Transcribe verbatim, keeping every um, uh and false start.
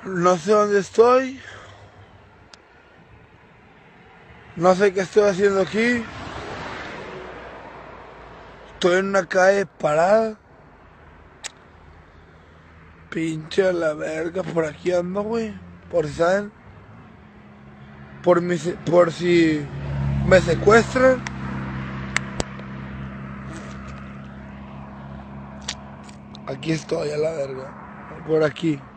No sé dónde estoy. No sé qué estoy haciendo aquí. Estoy en una calle parada. Pinche a la verga, por aquí ando, güey. Por si saben. Por, mi, por si me secuestran. Aquí estoy a la verga. Por aquí.